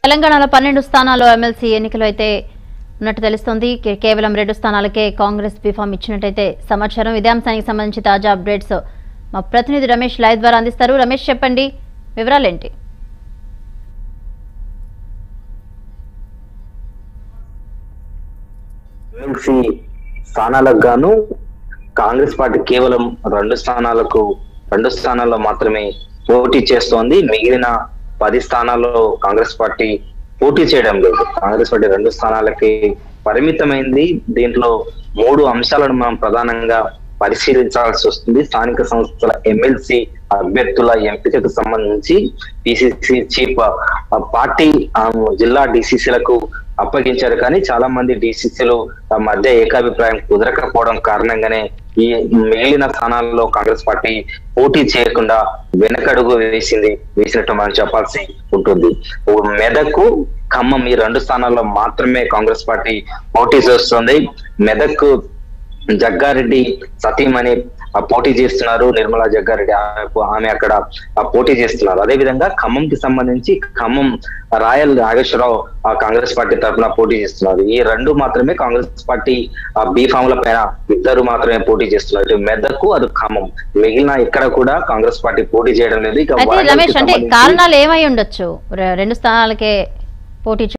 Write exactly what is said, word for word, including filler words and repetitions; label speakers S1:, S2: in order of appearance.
S1: తెలంగాణలో పన్నెండు స్థానాల్లో ఎమ్మెల్సీ ఎన్నికలు అయితే ఉన్నట్టు తెలుస్తోంది. కేవలం రెండు స్థానాలకే కాంగ్రెస్ బీఫామ్ ఇచ్చినట్టయితే సమాచారం. ఇదే అంశానికి సంబంధించి తాజా అప్డేట్స్ మా ప్రతినిధి రమేష్ లైవ్ ద్వారా అందిస్తారు. రమేష్, చెప్పండి, వివరాలేంటి?
S2: ఎమ్మెల్సీ స్థానాలకు గాను కాంగ్రెస్ పార్టీ కేవలం రెండు స్థానాలకు రెండు స్థానాల్లో మాత్రమే పోటీ చేస్తోంది. మిగిలిన పది స్థానాల్లో కాంగ్రెస్ పార్టీ పోటీ చేయడం లేదు. కాంగ్రెస్ పార్టీ రెండు స్థానాలకి పరిమితమైంది. దీంట్లో మూడు అంశాలను మనం ప్రధానంగా పరిశీలించాల్సి వస్తుంది. స్థానిక సంస్థల ఎమ్మెల్సీ అభ్యర్థుల ఎంపికకు సంబంధించి పిసిసి చీఫ్ పార్టీ జిల్లా డిసిసిలకు అప్పగించారు. కానీ చాలా మంది డిసిసిలు మధ్య ఏకాభిప్రాయం కుదరకపోవడం కారణంగానే ఈ మిగిలిన స్థానాల్లో కాంగ్రెస్ పార్టీ పోటీ చేయకుండా వెనకడుగు వేసింది వేసినట్టు మనం చెప్పాల్సి ఉంటుంది. మెదక్, ఖమ్మం ఈ రెండు స్థానాల్లో మాత్రమే కాంగ్రెస్ పార్టీ పోటీ చేస్తుంది. మెదక్ జగ్గారెడ్డి సతీమణి పోటీ చేస్తున్నారు, నిర్మలా జగ్గారెడ్డి ఆమె అక్కడ పోటీ చేస్తున్నారు. అదే విధంగా ఖమ్మంకి సంబంధించి ఖమ్మం రాయల్ నాగేశ్వరరావు కాంగ్రెస్ పార్టీ తరఫున పోటీ చేస్తున్నారు. ఈ రెండు మాత్రమే కాంగ్రెస్ పార్టీ బీఫామ్ల పైన ఇద్దరు మాత్రమే పోటీ చేస్తున్నారు. ఇటు మెదక్, అది ఖమ్మం, మిగిలిన ఇక్కడ కూడా కాంగ్రెస్ పార్టీ పోటీ చేయడం లేదు. ఇక
S1: రమేష్, అంటే కారణాలు ఏమై ఉండొచ్చు రెండు స్థానాలకే పోటీ